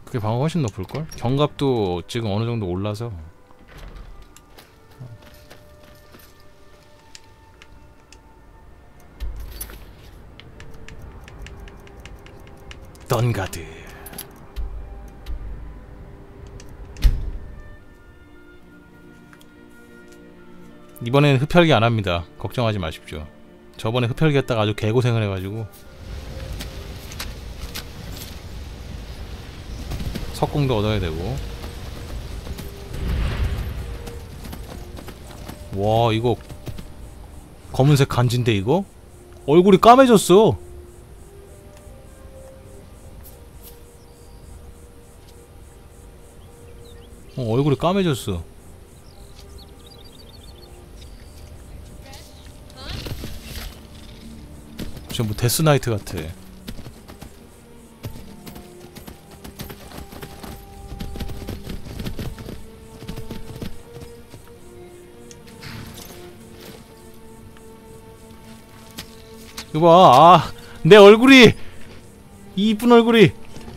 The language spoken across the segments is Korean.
그게 방어가 훨씬 높을걸? 경갑도 지금 어느정도 올라서. 던가드. 이번엔 흡혈기 안합니다. 걱정하지 마십시오. 저번에 흡혈기 했다가 아주 개고생을 해가지고. 석궁도 얻어야 되고. 와, 이거 검은색 간지인데 이거? 얼굴이 까매졌어. 얼굴이 까매졌어. 진짜 뭐 데스나이트 같아. 이거 봐. 아, 내 얼굴이, 이 이쁜 얼굴이.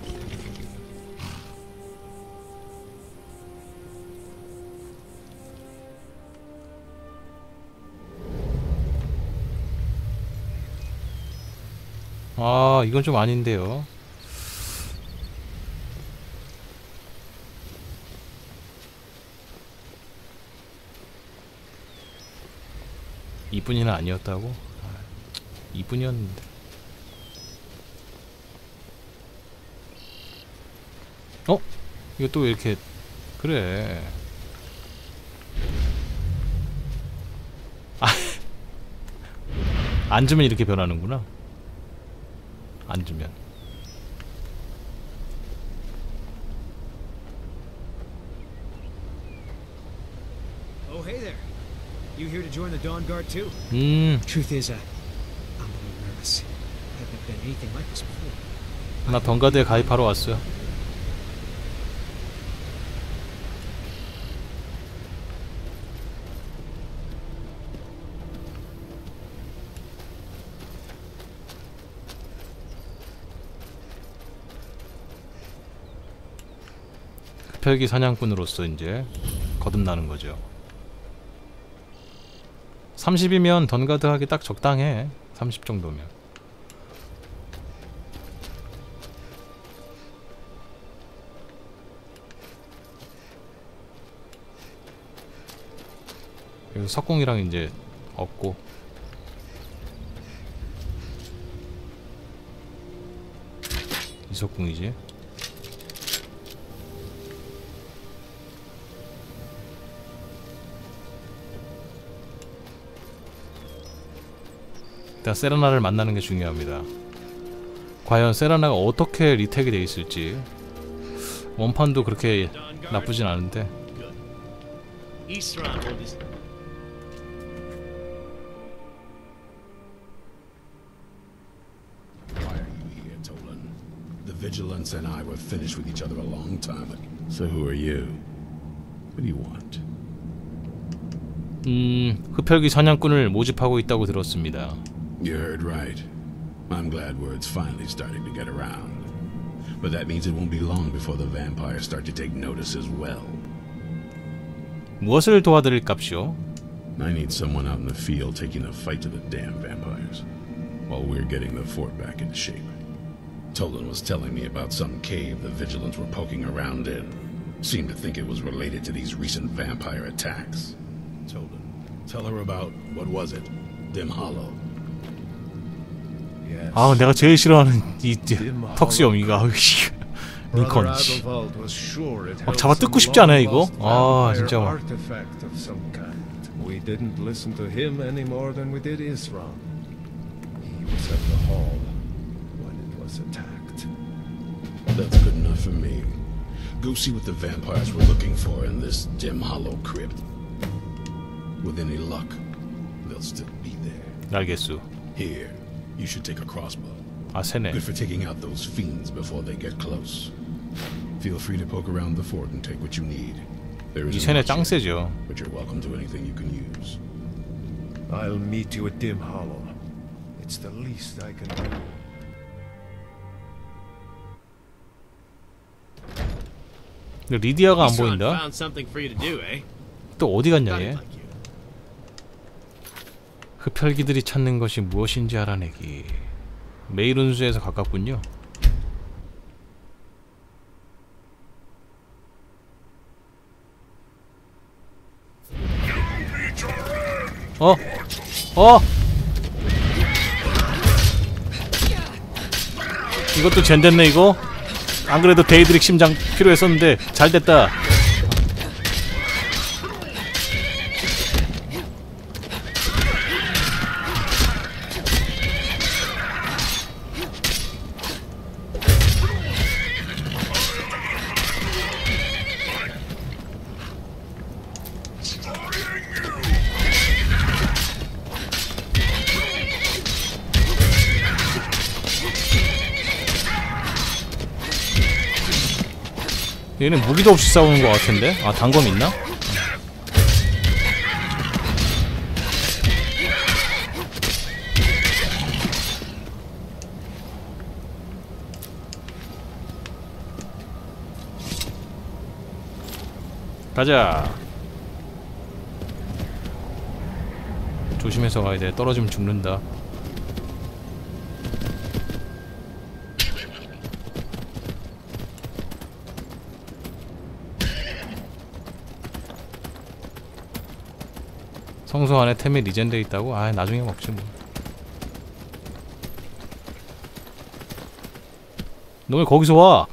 아, 이건 좀 아닌데요. 이뿐이는 아니었다고? 아, 이뿐이었는데. 어? 이거 또 왜 이렇게. 그래. 아, 앉으면 이렇게 변하는구나. 앉으면. Oh, hey there. You here to join the Dawn Guard too? Truth is, I'm a little nervous. I haven't been anything like this before. 나 던가드에 가입하러 왔어요. 흡혈귀 사냥꾼으로서 이제 거듭나는 거죠. 30이면 던가드 하기 딱 적당해. 30 정도면. 여기 석궁이랑 이제 얻고. 이 석궁이지. 일단 세라나를 만나는 게 중요합니다. 과연 세라나가 어떻게 리택이 돼 있을지. 원판도 그렇게 나쁘진 않은데. Why are you here, Tolan? The Vigilance and I were finished with each other a long time ago. So who are you? What do you want? 흡혈귀 사냥꾼을 모집하고 있다고 들었습니다. You heard right. I'm glad word's finally starting to get around. But that means it won't be long before the vampires start to take notice as well. 무엇을 도와드릴 값이요? I need someone out in the field taking the fight to the damn vampires, while we're getting the fort back into shape. Tolan was telling me about some cave the Vigilants were poking around in. Seemed to think it was related to these recent vampire attacks. Tolan, tell her about, what was it? Dim Hollow. 아, 내가 제일 싫어하는 이 턱수염이가. 링컨. 막 잡아 뜯고 싶지 않아요 이거? 아, 진짜 막. We didn't listen to him any more than we did Isram. He was at the hall when it was attacked. That's good enough for me. Go see what the vampires were looking for in this Dim Hollow crypt. With any luck, they'll still be there. 알겠소. Here, you should take a crossbow. 아, 세네. Good for taking out those fiends before they get close. Feel free to poke around the fort and take what you need. There 이 isn't 세네 much 짱 here, 세죠. but you're welcome to anything you can use. I'll meet you at Dim Hollow. It's the least I can do. 근데 리디아가 안 Isran 보인다. found something for you to do, eh? 또 어디 갔냐 Got it 얘? like you. 흡혈귀들이 찾는 것이 무엇인지 알아내기. 메일운수에서 가깝군요. 어? 어? 이것도 젠됐네 이거? 안 그래도 데이드릭 심장 필요했었는데 잘 됐다. 얘는 무기도 없이 싸우는 것 같은데? 아, 단검 있나? 가자. 조심해서 가야 돼. 떨어지면 죽는다. 성소 안에 템이 리젠돼 있다고? 아, 나중에 먹지 뭐. 너 왜 거기서 와?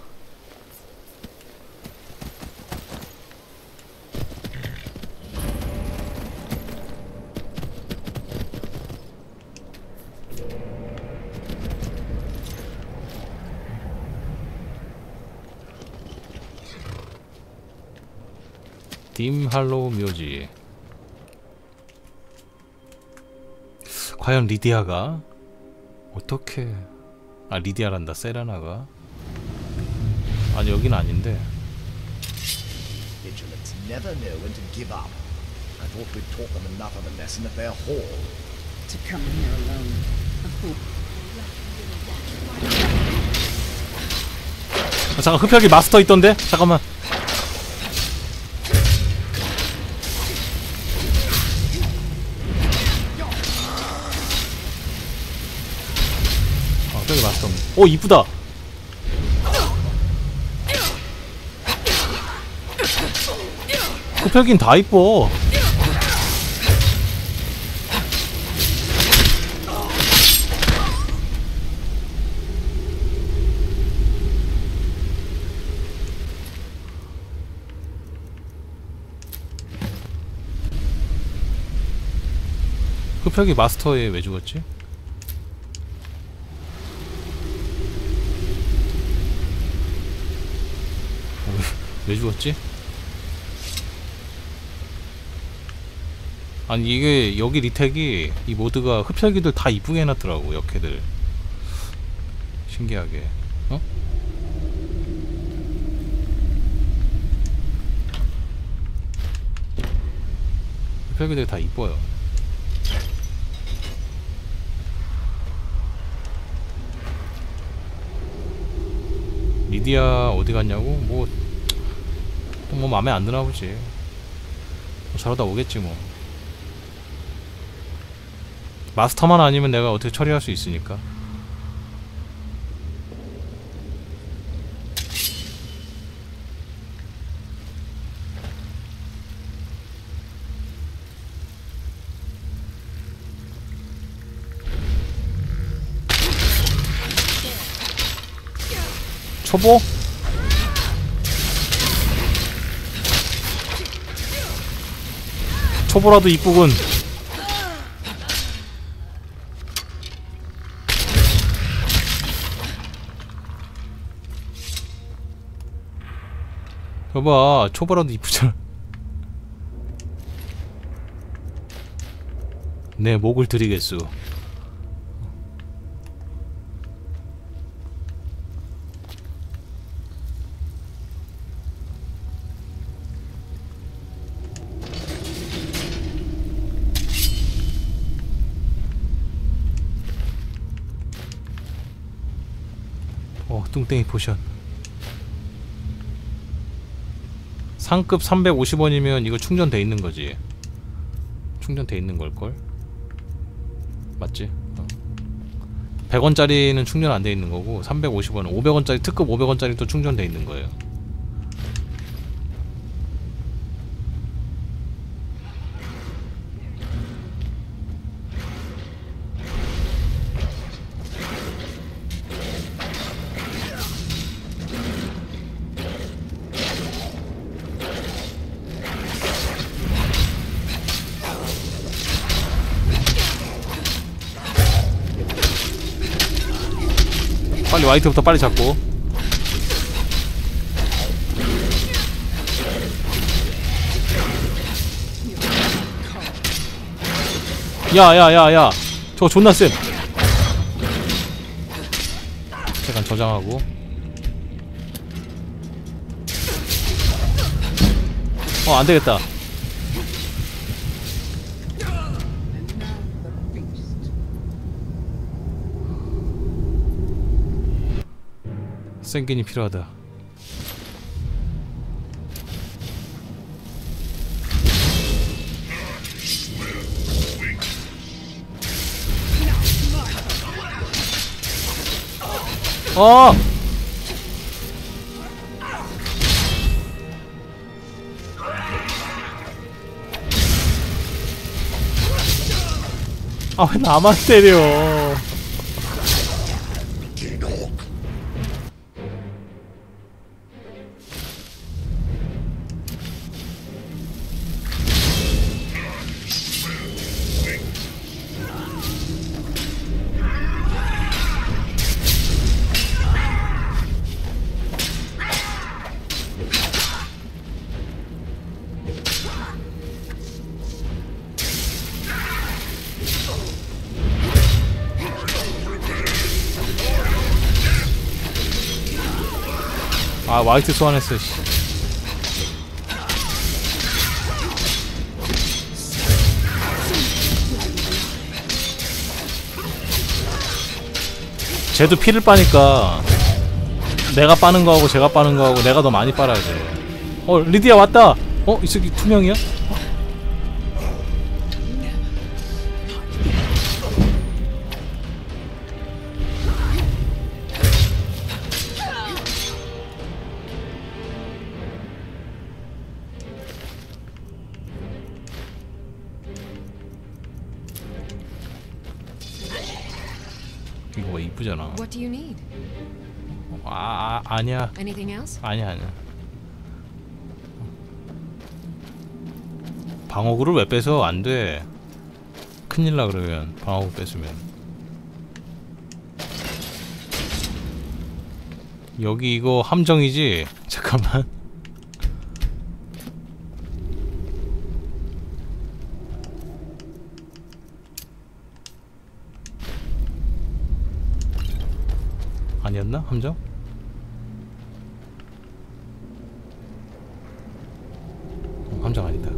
딤 할로우 묘지. 과연 리디아가 어떻게... 아, 리디아란다. 세라나가. 아니, 여긴 아닌데. Vigilants never know when to give up. I thought we'd taught them enough of a lesson at their hall. To come here alone. 아, 잠깐, 흡혈귀 마스터 있던데? 잠깐만. 흡혈귀 마스터. 오, 이쁘다. 흡혈귀는 다 이뻐. 흡혈귀 마스터에 왜 죽었지? 왜 죽었지? 아니, 이게 여기 리텍이 이 모드가 흡혈귀들 다 이쁘게 해놨더라고. 역캐들 신기하게. 어? 흡혈귀들 다 이뻐요. 리디아 어디 갔냐고? 뭐 맘에 안 드나 보지. 저러다 오겠지 뭐. 마스터만 아니면 내가 어떻게 처리할 수 있으니까. 초보? 초보라도 이쁘군. 봐봐, 초보라도 이쁘잖아. 내 목을 드리겠소. 뚱땡이 포션. 상급 350원이면 이거 충전돼 있는 거지. 충전돼 있는 걸걸? 맞지? 100원짜리는 충전 안 돼 있는 거고 350원, 500원짜리 특급 500원짜리 또 충전돼 있는 거예요. 빨리 화이트부터 빨리 잡고. 야야야야 저거 존나 쎄. 잠깐 저장하고. 안되겠다. 생긴이 필요하다. 왜 나만 때려. 화이트 소환했어. 씨. 쟤도 피를 빠니까 내가 빠는 거하고 제가 빠는 거하고 내가 더 많이 빨아야 돼. 리디아 왔다. 이 새끼 투명이야? 이거 이쁘잖아. What do you need? 아니야. Anything else? 아니야. 방어구를 왜 빼서 안 돼? 큰일나 그러면 방어구 뺐으면. 여기 이거 함정이지? 잠깐만. 아니었나? 함정? 함정 아니다.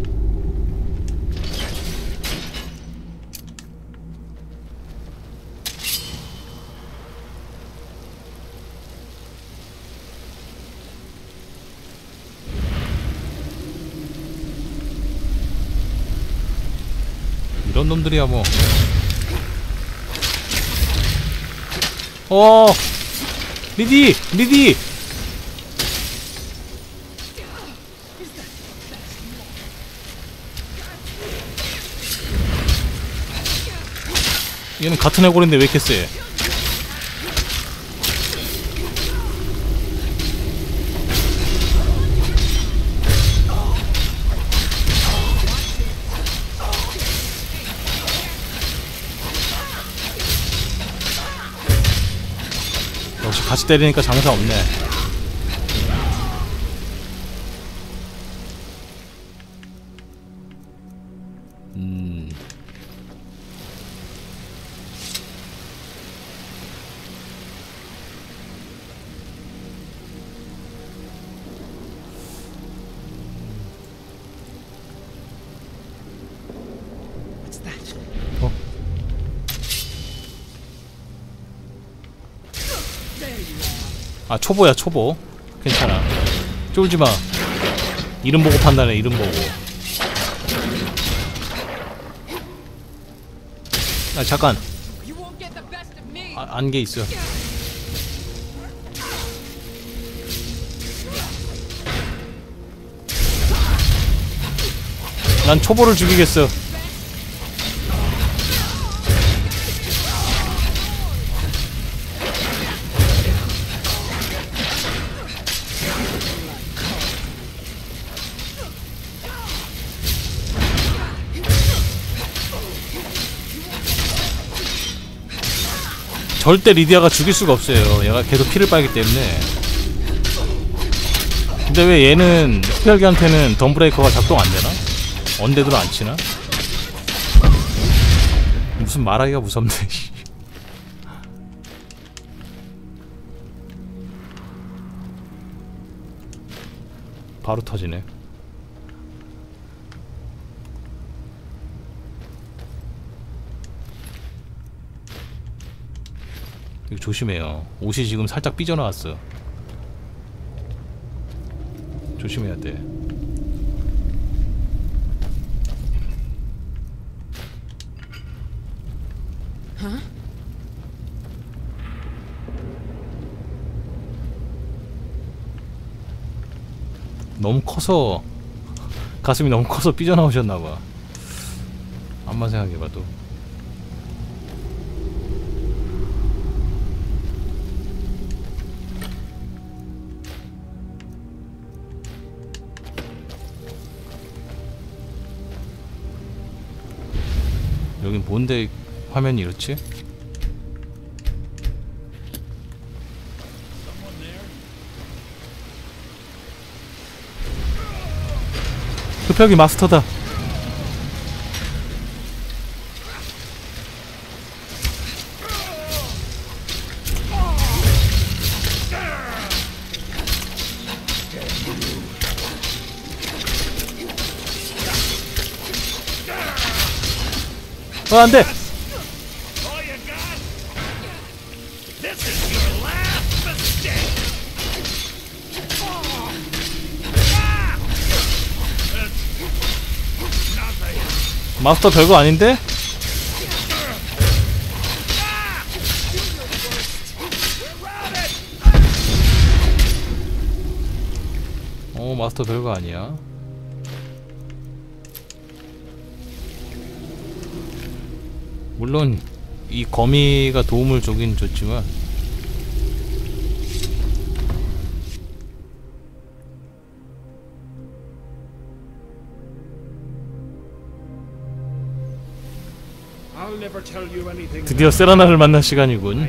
이런 놈들이야 뭐. 리디! 얘는 같은 해골인데 왜 이렇게 세? 역시 같이 때리니까 장사 없네. 초보야 초보. 괜찮아. 쫄지마. 이름 보고 판단해. 이름 보고. 아 잠깐. 안개 있어. 난 초보를 죽이겠어. 절대 리디아가 죽일 수가 없어요. 얘가 계속 피를 빨기 때문에. 근데 왜 얘는 흡혈귀한테는 덤브레이커가 작동 안 되나? 언데드로 안 치나? 무슨 말하기가 무섭네. 바로 터지네. 이거 조심해요. 옷이 지금 살짝 삐져나왔어. 조심해야 돼. 너무 커서 가슴이 너무 커서 삐져나오셨나봐. 암만 생각해봐도. 여긴 뭔데 화면이 이렇지? 흡혈귀 마스터다. 안돼. 마스터 별거 아닌데? 마스터 별거 아니야. 물론 이 거미가 도움을 주긴 줬지만 드디어 세라나를 만날 시간이군.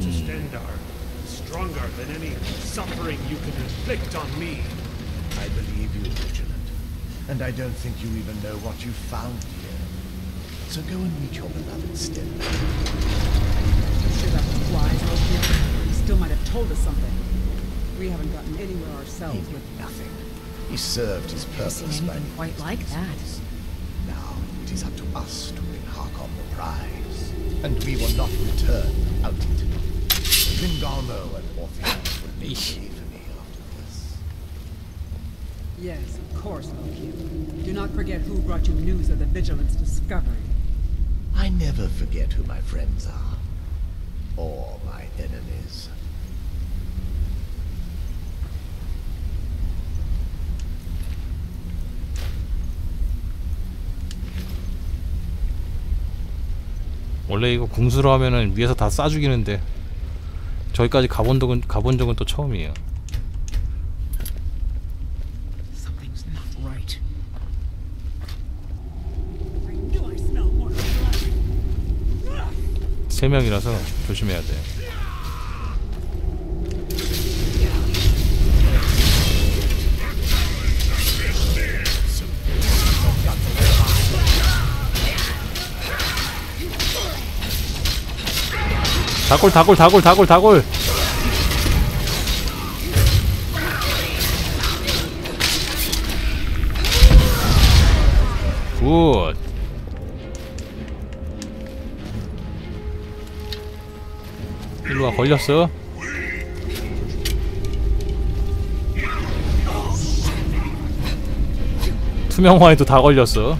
I believe you, Vigilant. And I don't think you even know what you found here. So go and meet your beloved Stella. Sure that was wise, Loki. He still might have told us something. We haven't gotten anywhere He ourselves did with nothing. He served his purpose by quite like that. Now it is up to us to bring Harkon the prize. And we will not return without it. Vingamo and Orpheus will make way for me after this. Yes, of course, Loki. Do not forget who brought you news of the Vigilance discovery. I never forget who my friends are. Or my enemies. 원래 이거 궁수로 하면은 위에서 다 쏴 죽이는데 저기까지 가본 적은 또 처음이에요. Something's not right. I knew I smelled more blood. 3명이라서 조심해야 돼. 다골. 굿. 일로와. 걸렸어. 투명화에도 다 걸렸어.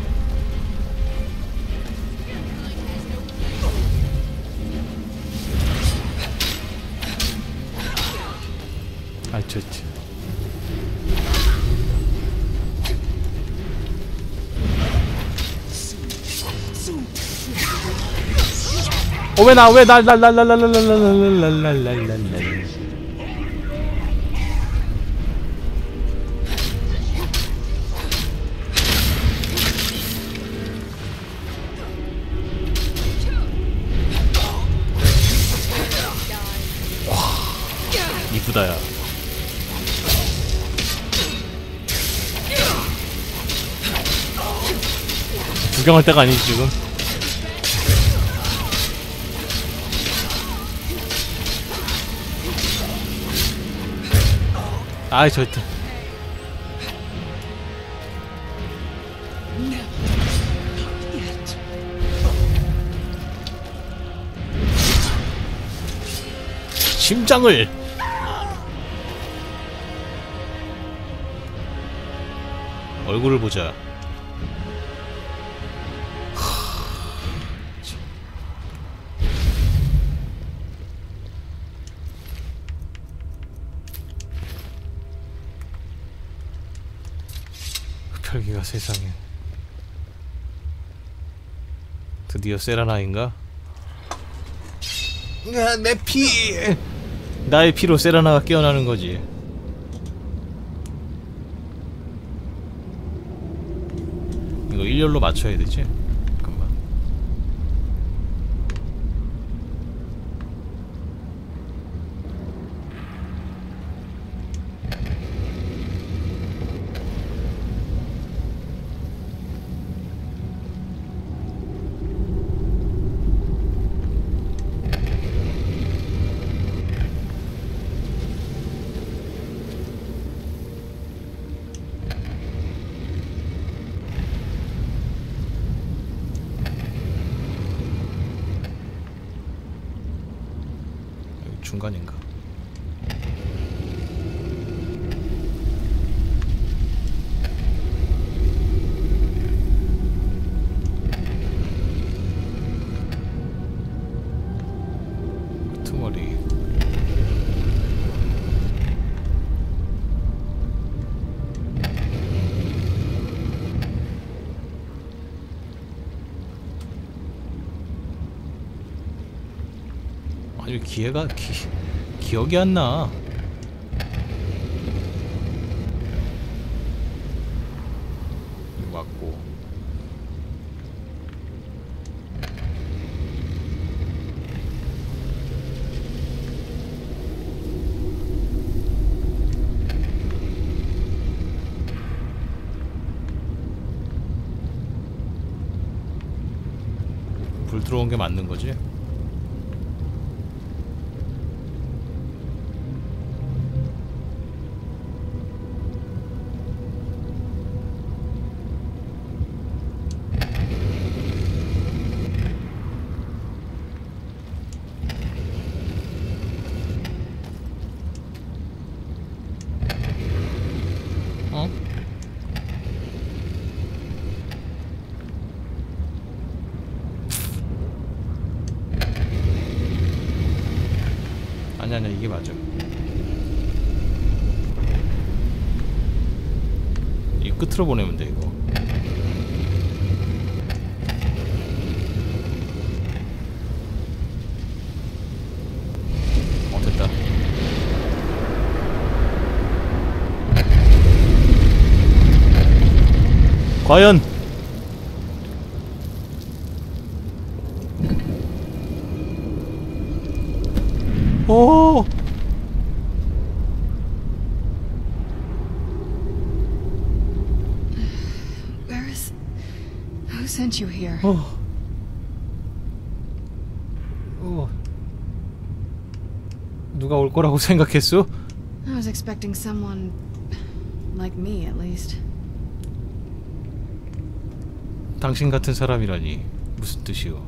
아, 저. 왜 이쁘다야. 구경할 때가 아니지 지금. 아이 절대. 심장을. 얼굴을 보자. 흡혈귀가 세상에. 드디어 세라나인가? 내 피! 나의 피로 세라나가 깨어나는 거지. 이거 일렬로 맞춰야 되지? 잠깐만. 중간인가? 트머리. 아니 기억이 안 나. 맞고. 불 들어온 게 맞는 거지? 아니야 이게 맞아. 이 끝으로 보내면 돼 이거. 됐다. 과연 오! Who sent you here? 누가 올 거라고 생각했어? I was expecting someone like me, at least. 당신 같은 사람이라니 무슨 뜻이오?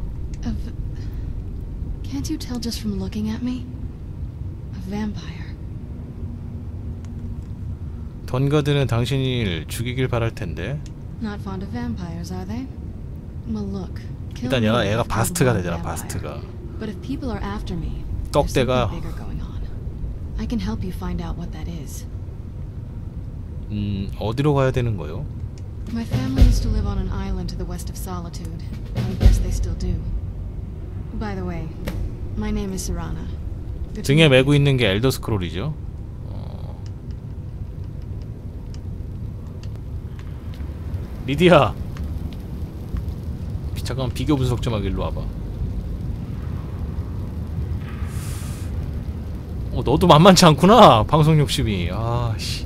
Can't you tell just from looking at me? A vampire. 던가드는 당신을 죽이길 바랄 텐데. Not fond of vampires, are they? Well, look. 일단 얘가 바스트가 되잖아, 바스트가. But if people are after me, 떡대가 there's something bigger going on. I can help you find out what that is. 어디로 가야 되는 거요? My family used to live on an island to the west of Solitude. I guess they still do. By the way, my name is Serana. Good to 등에 meet you. 메고 있는 게 엘더 스크롤이죠. 리디아. 잠깐만 비교 분석 좀 하길로 와봐. 너도 만만치 않구나. 방송 욕심이. 아씨.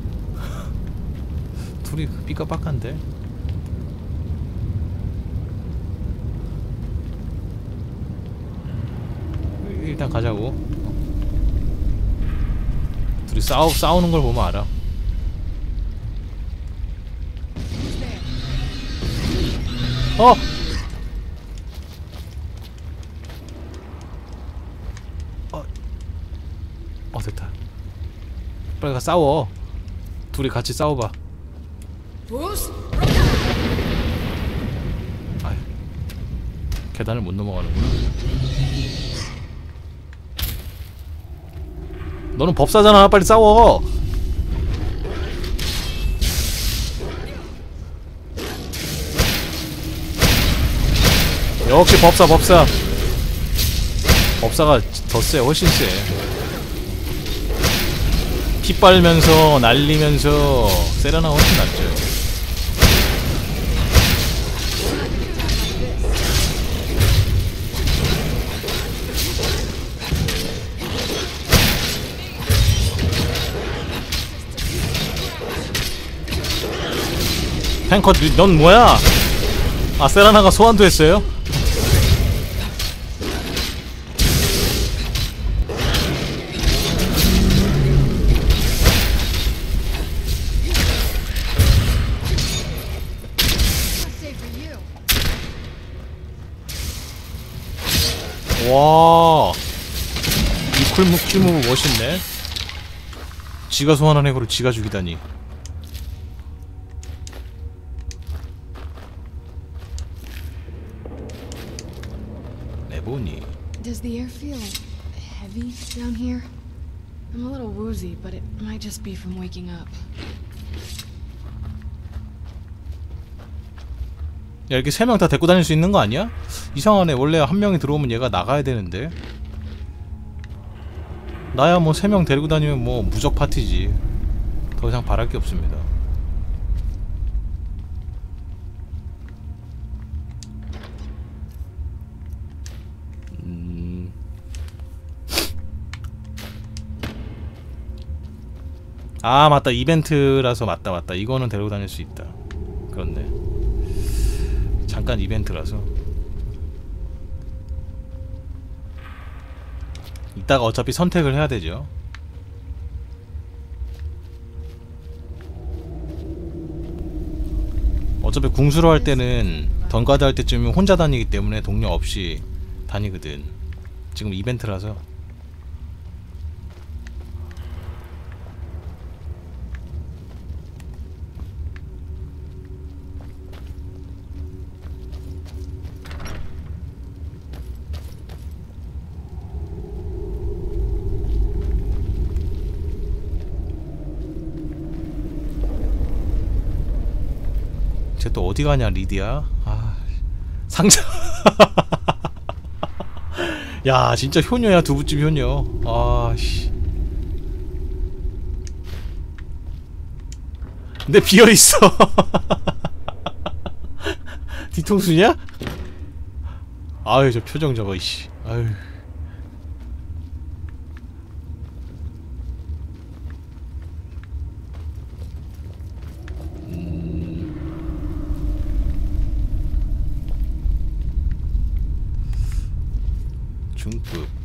둘이 삐까빡한데. 일단 가자고. 둘이 싸우는 걸 보면 알아. 됐다. 빨리 가 싸워. 둘이 같이 싸워봐. 아휴, 계단을 못 넘어가는구나. 너는 법사잖아. 빨리 싸워. 역시 법사가 더 세. 훨씬 세. 피 빨면서 날리면서 세라나가 훨씬 낫죠. 탱커 넌 뭐야? 아, 세라나가 소환도 했어요? 와, 이 쿨무브 멋있네. 지가 소환한 애고를 지가 죽이다니. 네보니. Does the air feel heavy down here? I'm a little woozy, but it might just be from waking up. 야, 이렇게 3명 다 데리고 다닐 수 있는 거 아니야? 이상하네. 원래 한 명이 들어오면 얘가 나가야 되는데. 나야 뭐 3명 데리고 다니면 뭐 무적 파티지. 더 이상 바랄 게 없습니다. 아, 맞다. 이벤트라서 맞다. 이거는 데리고 다닐 수 있다. 그렇네. 잠깐 이벤트라서. 이따가 어차피 선택을 해야 되죠. 어차피 궁수로 할 때는 던가드 할 때쯤이면 혼자 다니기 때문에 동료 없이 다니거든. 지금 이벤트라서. 쟤 또 어디 가냐, 리디아? 아, 상자. 야, 진짜 효녀야. 두부집 효녀. 아, 씨. 근데 비어있어. 뒤통수냐? 아유, 저 표정 저거, 이씨. 아유. 중급.